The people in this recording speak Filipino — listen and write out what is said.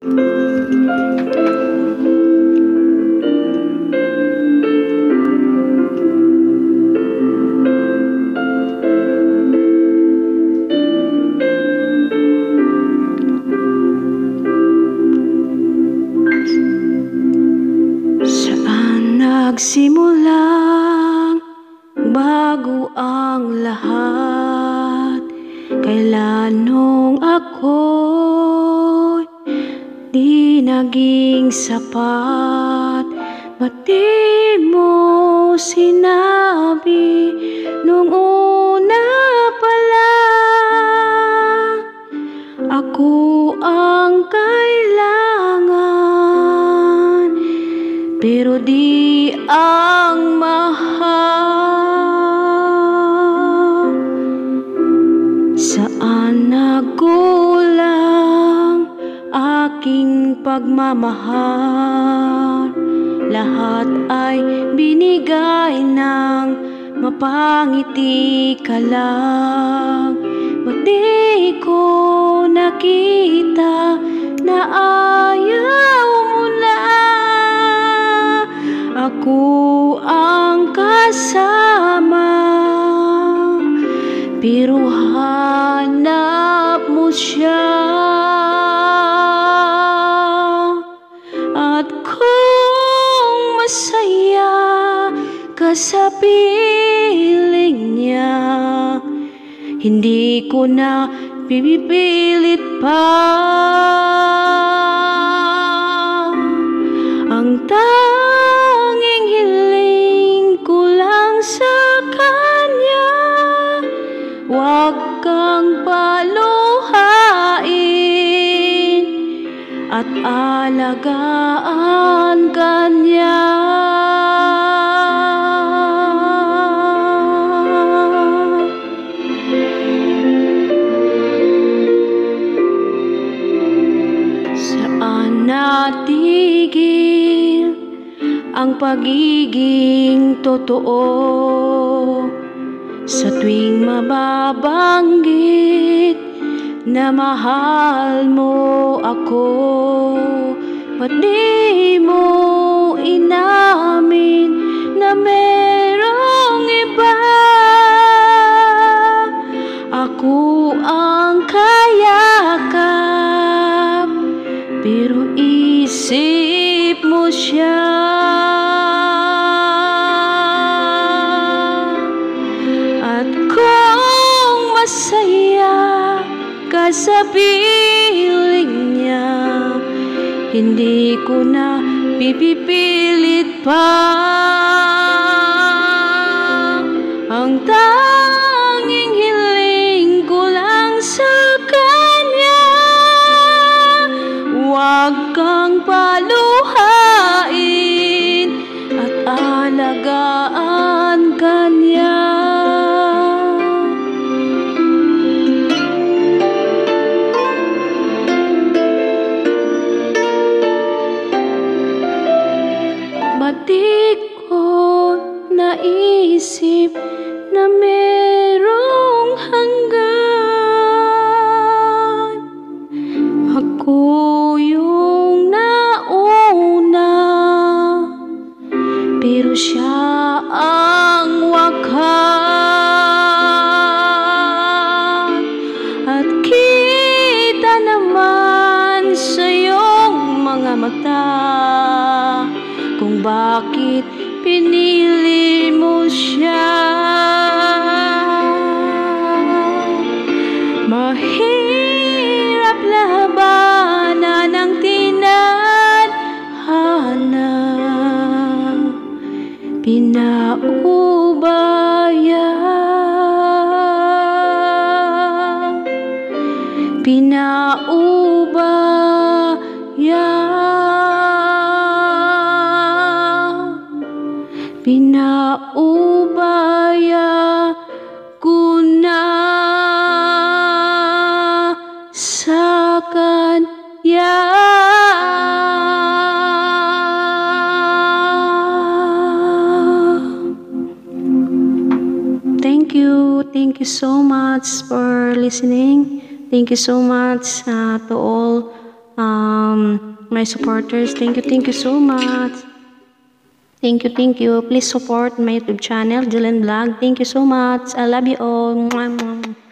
Saan nagsimulang bago ang lahat? Kailan nung ako'y di naging sapat? Ba't di mo sinabi nung una pa lang? Ako ang kailangan, pero di ang mahal. Saan nagkulang aking pagmamahal? Lahat ay binigay ng mapangiti ka lang. Ba't di ko nakita na ayaw mo na? Ako ang kasama, pero hanap mo siya. At kung masaya ka sa piling niya, hindi ko na pipipilit pa. Ang tanging hiling ko lang sa kanya, huwag kang paluhain at alagaan ka niya. Saan natigil ang pagiging totoo? Sa tuwing mababanggit na mahal mo ako, ba't di mo inamin na merong iba? Ako ang kayakap, pero isip mo siya. At kung masaya ka sa piling niya, hindi ko na pipipilit pa. Ang tanging hiling ko lang sa kanya, huwag kang paluhain at alagaan ka niya. Ba't di ko naisip na merong hanggan? Ako yung nauna, pero siya ang wakas. At kita naman sa iyong mga mata kung bakit pinili mo siya. Mahirap labanan ang tinadhana, pinaubaya, pinaubaya, pinaubaya ko na sa kanya. Thank you so much for listening. Thank you so much to all my supporters. Thank you so much. Thank you. Please support my YouTube channel, Jillian Vlog. Thank you so much. I love you all. Mwah, mwah.